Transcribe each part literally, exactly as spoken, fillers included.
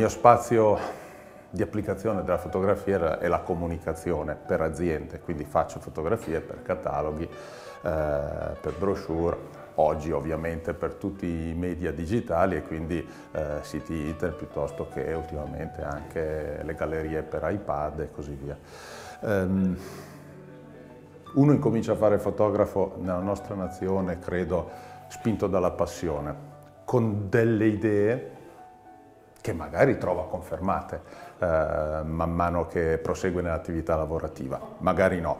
mio spazio di applicazione della fotografia è la comunicazione per aziende, quindi faccio fotografie per cataloghi, eh, per brochure, oggi ovviamente per tutti i media digitali e quindi eh, siti internet piuttosto che ultimamente anche le gallerie per iPad e così via. Um, uno incomincia a fare fotografo nella nostra nazione, credo, spinto dalla passione, con delle idee che magari trova confermate eh, man mano che prosegue nell'attività lavorativa, magari no.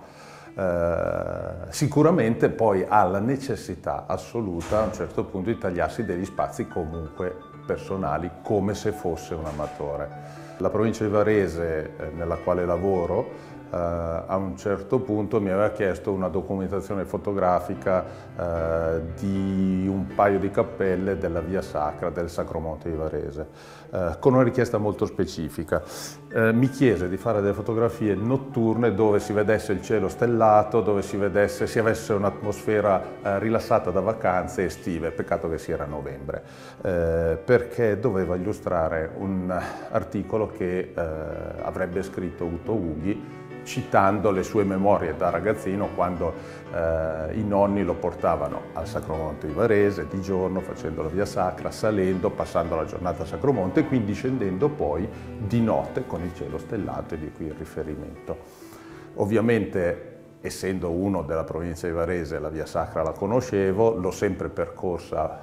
Eh, sicuramente poi ha la necessità assoluta a un certo punto di tagliarsi degli spazi comunque personali, come se fosse un amatore. La provincia di Varese, eh, nella quale lavoro, Uh, a un certo punto mi aveva chiesto una documentazione fotografica uh, di un paio di cappelle della Via Sacra del Sacromonte di Varese, uh, con una richiesta molto specifica. Uh, mi chiese di fare delle fotografie notturne dove si vedesse il cielo stellato, dove si, vedesse, si avesse un'atmosfera uh, rilassata da vacanze estive, peccato che sia era novembre, uh, perché doveva illustrare un articolo che uh, avrebbe scritto Uto Ughi, citando le sue memorie da ragazzino quando eh, i nonni lo portavano al Sacromonte di Varese di giorno, facendo la Via Sacra, salendo, passando la giornata a Sacromonte e quindi scendendo poi di notte con il cielo stellato, e di qui il riferimento. Ovviamente, essendo uno della provincia di Varese, la Via Sacra la conoscevo, l'ho sempre percorsa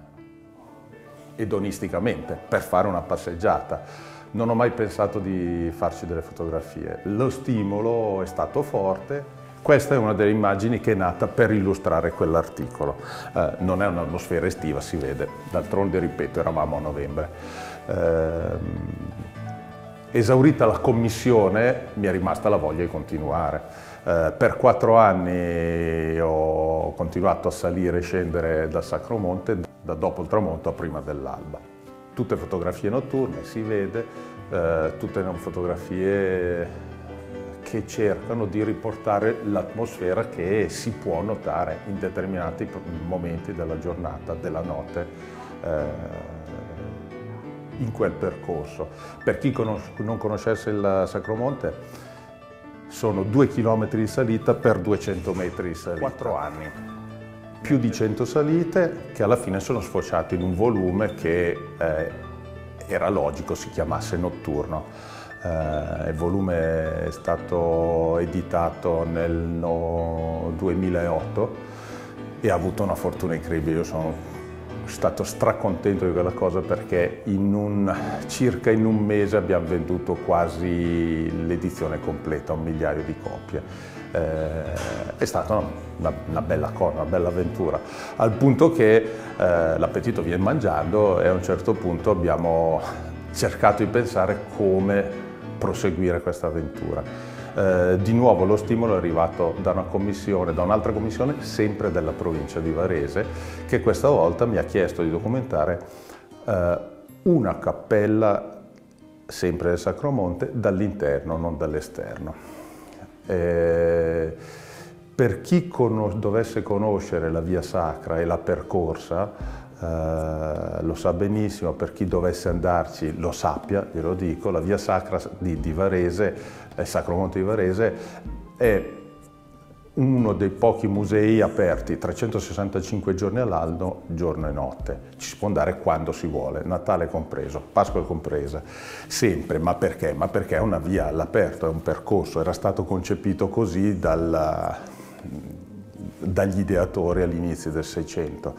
edonisticamente per fare una passeggiata. Non ho mai pensato di farci delle fotografie. Lo stimolo è stato forte. Questa è una delle immagini che è nata per illustrare quell'articolo. Eh, non è un'atmosfera estiva, si vede. D'altronde, ripeto, eravamo a novembre. Eh, esaurita la commissione, mi è rimasta la voglia di continuare. Eh, per quattro anni ho continuato a salire e scendere dal Sacromonte, da dopo il tramonto a prima dell'alba. Tutte fotografie notturne, si vede, eh, tutte fotografie che cercano di riportare l'atmosfera che si può notare in determinati momenti della giornata, della notte, eh, in quel percorso. Per chi conos- non conoscesse il Sacromonte, sono due chilometri di salita per duecento metri di salita. Quattro anni. Più di cento salite che alla fine sono sfociate in un volume che eh, era logico si chiamasse Notturno. Eh, il volume è stato editato nel no, duemilaotto e ha avuto una fortuna incredibile. Io sono stato stracontento di quella cosa perché in un, circa in un mese abbiamo venduto quasi l'edizione completa, un migliaio di copie. Eh, è stata una, una bella cosa, una bella avventura, al punto che eh, l'appetito viene mangiando e a un certo punto abbiamo cercato di pensare come proseguire questa avventura. Eh, di nuovo lo stimolo è arrivato da una commissione, da un'altra commissione, sempre della provincia di Varese, che questa volta mi ha chiesto di documentare eh, una cappella, sempre del Sacromonte, dall'interno, non dall'esterno. Eh, per chi conos- dovesse conoscere la Via Sacra e la percorsa, eh, lo sa benissimo, per chi dovesse andarci lo sappia, glielo dico, la Via Sacra di, di Varese, il Sacromonte di Varese, è uno dei pochi musei aperti trecentosessantacinque giorni all'anno, giorno e notte. Ci si può andare quando si vuole, Natale compreso, Pasqua compresa, sempre. Ma perché? Ma perché è una via all'aperto, è un percorso, era stato concepito così dalla, dagli ideatori all'inizio del Seicento.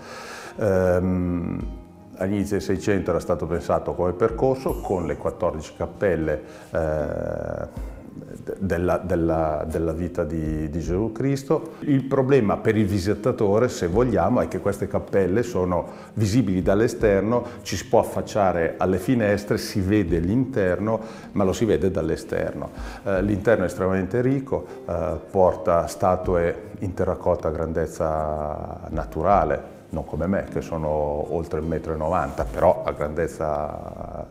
Ehm, All'inizio del Seicento era stato pensato come percorso con le quattordici cappelle eh, Della, della, della vita di, di Gesù Cristo. Il problema per il visitatore, se vogliamo, è che queste cappelle sono visibili dall'esterno, ci si può affacciare alle finestre, si vede l'interno, ma lo si vede dall'esterno. Eh, l'interno è estremamente ricco, eh, porta statue in terracotta a grandezza naturale, non come me, che sono oltre il metro e novanta, però a grandezza,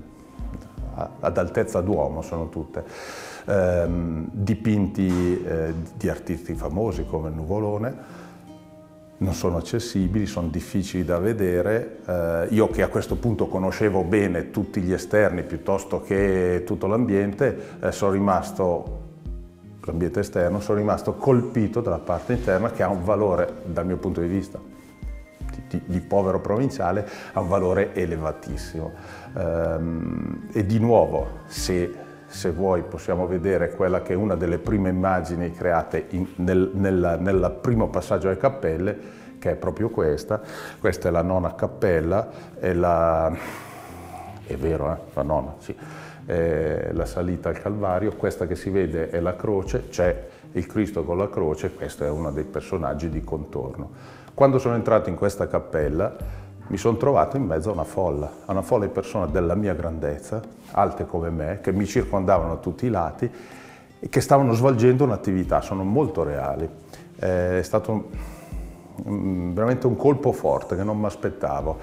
ad altezza d'uomo sono tutte. Ehm, dipinti eh, di artisti famosi come Nuvolone, non sono accessibili, sono difficili da vedere. Eh, io che a questo punto conoscevo bene tutti gli esterni piuttosto che tutto l'ambiente, eh, sono rimasto, l'ambiente esterno, sono rimasto colpito dalla parte interna che ha un valore, dal mio punto di vista, di, di, di povero provinciale, ha un valore elevatissimo. Ehm, e di nuovo, se Se vuoi possiamo vedere quella che è una delle prime immagini create in, nel, nel, nel primo passaggio alle cappelle, che è proprio questa. Questa è la nona cappella, è, la, è vero, eh? La nona, sì, è la salita al Calvario. Questa che si vede è la croce, c'è il Cristo con la croce, questo è uno dei personaggi di contorno. Quando sono entrato in questa cappella mi sono trovato in mezzo a una folla, a una folla di persone della mia grandezza, alte come me, che mi circondavano a tutti i lati e che stavano svolgendo un'attività, sono molto reali. È stato veramente un colpo forte che non mi aspettavo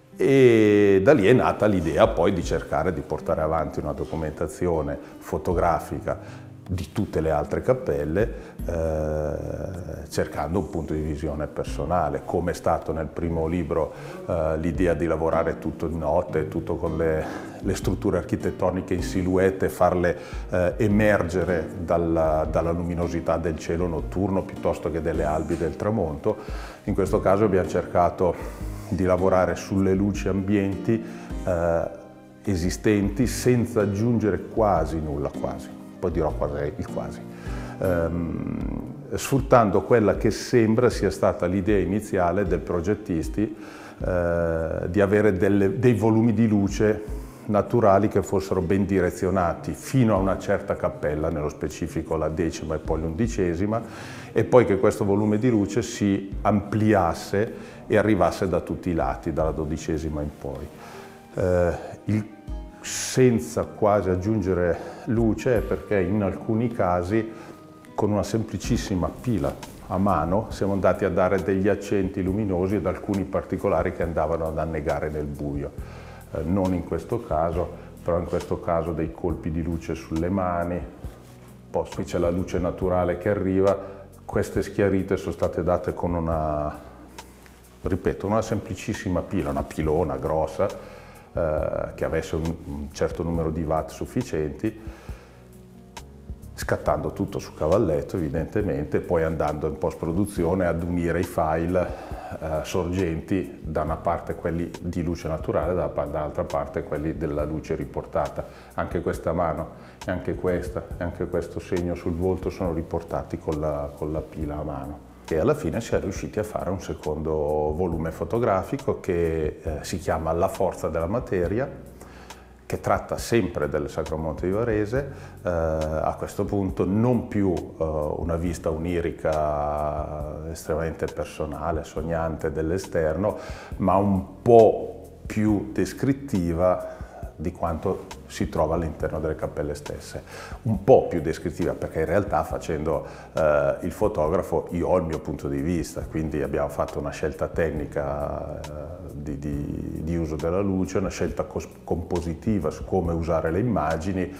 e da lì è nata l'idea poi di cercare di portare avanti una documentazione fotografica di tutte le altre cappelle, eh, cercando un punto di visione personale, come è stato nel primo libro eh, l'idea di lavorare tutto in notte, tutto con le, le strutture architettoniche in silhouette, farle eh, emergere dalla, dalla luminosità del cielo notturno piuttosto che delle albi del tramonto. In questo caso abbiamo cercato di lavorare sulle luci ambienti eh, esistenti senza aggiungere quasi nulla, quasi. Poi dirò quasi il quasi, ehm, sfruttando quella che sembra sia stata l'idea iniziale del progettisti eh, di avere delle, dei volumi di luce naturali che fossero ben direzionati fino a una certa cappella, nello specifico la decima e poi l'undicesima, e poi che questo volume di luce si ampliasse e arrivasse da tutti i lati, dalla dodicesima in poi. Eh, il senza quasi aggiungere luce, perché in alcuni casi con una semplicissima pila a mano siamo andati a dare degli accenti luminosi ad alcuni particolari che andavano ad annegare nel buio. Eh, non in questo caso, però in questo caso dei colpi di luce sulle mani, poi qui c'è la luce naturale che arriva, queste schiarite sono state date con una, ripeto, una semplicissima pila, una pilona grossa, Eh, che avesse un, un certo numero di watt sufficienti, scattando tutto su cavalletto evidentemente, e poi andando in post-produzione ad unire i file eh, sorgenti, da una parte quelli di luce naturale, dall'altra parte quelli della luce riportata. Anche questa mano, e anche questa, e anche questo segno sul volto sono riportati con la, con la pila a mano. E alla fine si è riusciti a fare un secondo volume fotografico che eh, si chiama La forza della materia, che tratta sempre del Sacromonte di Varese, eh, a questo punto non più eh, una vista onirica estremamente personale, sognante dell'esterno, ma un po' più descrittiva di quanto si trova all'interno delle cappelle stesse. Un po' più descrittiva, perché in realtà facendo eh, il fotografo io ho il mio punto di vista, quindi abbiamo fatto una scelta tecnica eh, di, di, di uso della luce, una scelta compositiva su come usare le immagini,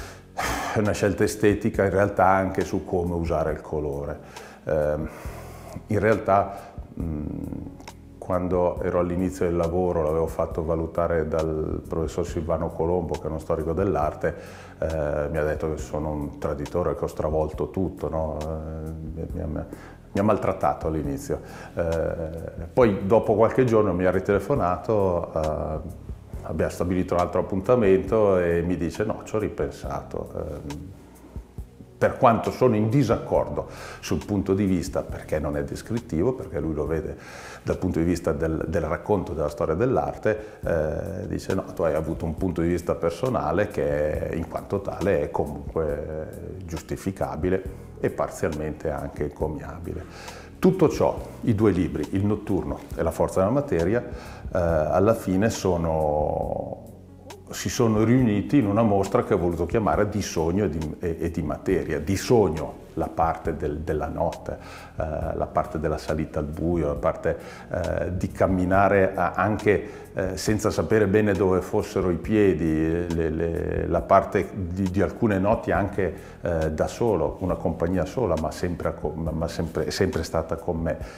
una scelta estetica in realtà anche su come usare il colore. Eh, in realtà mh, quando ero all'inizio del lavoro, l'avevo fatto valutare dal professor Silvano Colombo, che è uno storico dell'arte, eh, mi ha detto che sono un traditore, che ho stravolto tutto, no? eh, mi, ha, mi ha maltrattato all'inizio. Eh, poi dopo qualche giorno mi ha ritelefonato, eh, abbiamo stabilito un altro appuntamento e mi dice no, ci ho ripensato. Eh, Per quanto sono in disaccordo sul punto di vista, perché non è descrittivo, perché lui lo vede dal punto di vista del, del racconto della storia dell'arte, eh, dice no, tu hai avuto un punto di vista personale che in quanto tale è comunque giustificabile e parzialmente anche encomiabile. Tutto ciò, i due libri, Il notturno e La forza della materia, eh, alla fine sono... si sono riuniti in una mostra che ho voluto chiamare Di sogno e di, e, e di materia. Di sogno la parte del, della notte, eh, la parte della salita al buio, la parte eh, di camminare anche eh, senza sapere bene dove fossero i piedi, le, le, la parte di, di alcune notti anche eh, da solo, una compagnia sola, ma sempre, ma sempre, sempre stata con me.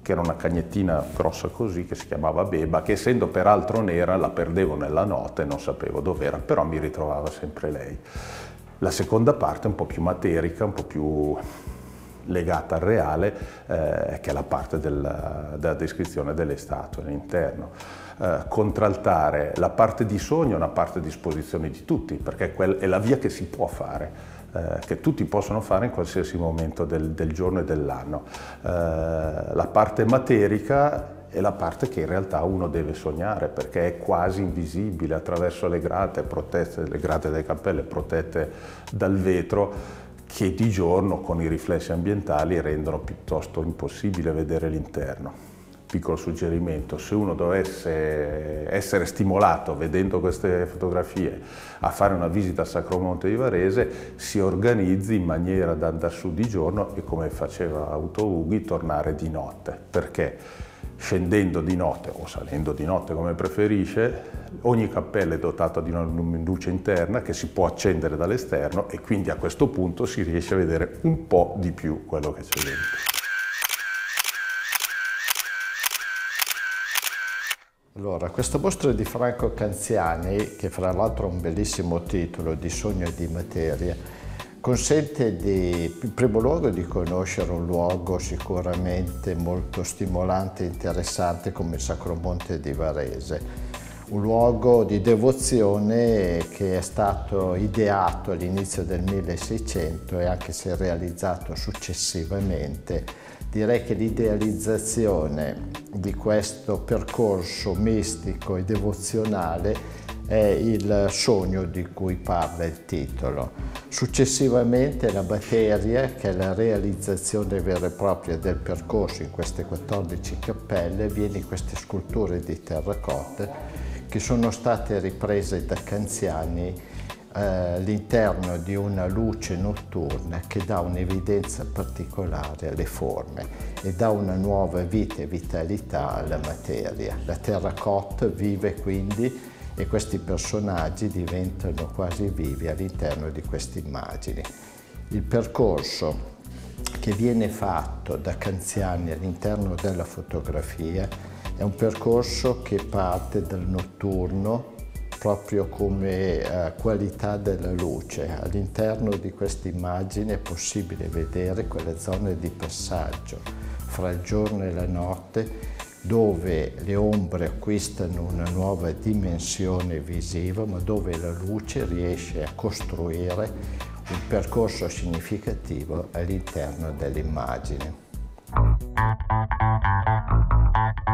che era una cagnettina grossa così, che si chiamava Beba, che essendo peraltro nera la perdevo nella notte, non sapevo dov'era, però mi ritrovava sempre lei. La seconda parte è un po' più materica, un po' più legata al reale, eh, che è la parte della, della descrizione delle statue all'interno. Eh, contraltare la parte di sogno è una parte a disposizione di tutti, perché è la via che si può fare. Eh, che tutti possono fare in qualsiasi momento del, del giorno e dell'anno. Eh, la parte materica è la parte che in realtà uno deve sognare, perché è quasi invisibile attraverso le grate, protette, le grate delle cappelle protette dal vetro, che di giorno con i riflessi ambientali rendono piuttosto impossibile vedere l'interno. Piccolo suggerimento: se uno dovesse essere stimolato vedendo queste fotografie a fare una visita a Sacromonte di Varese, si organizzi in maniera da andare su di giorno e, come faceva Uto Ughi, tornare di notte, perché scendendo di notte o salendo di notte come preferisce, ogni cappella è dotata di una luce interna che si può accendere dall'esterno e quindi a questo punto si riesce a vedere un po' di più quello che c'è dentro. Allora, questa mostra di Franco Canziani, che fra l'altro ha un bellissimo titolo, Di sogno e di materia, consente di, in primo luogo di conoscere un luogo sicuramente molto stimolante e interessante come il Sacromonte di Varese, un luogo di devozione che è stato ideato all'inizio del milleseicento e anche se realizzato successivamente. Direi che l'idealizzazione di questo percorso mistico e devozionale è il sogno di cui parla il titolo. Successivamente la materia, che è la realizzazione vera e propria del percorso in queste quattordici cappelle, viene in queste sculture di terracotta che sono state riprese da Canziani all'interno di una luce notturna che dà un'evidenza particolare alle forme e dà una nuova vita e vitalità alla materia. La terracotta vive quindi e questi personaggi diventano quasi vivi all'interno di queste immagini. Il percorso che viene fatto da Canziani all'interno della fotografia è un percorso che parte dal notturno proprio come eh, qualità della luce. All'interno di questa immagine è possibile vedere quelle zone di passaggio fra il giorno e la notte, dove le ombre acquistano una nuova dimensione visiva, ma dove la luce riesce a costruire un percorso significativo all'interno dell'immagine.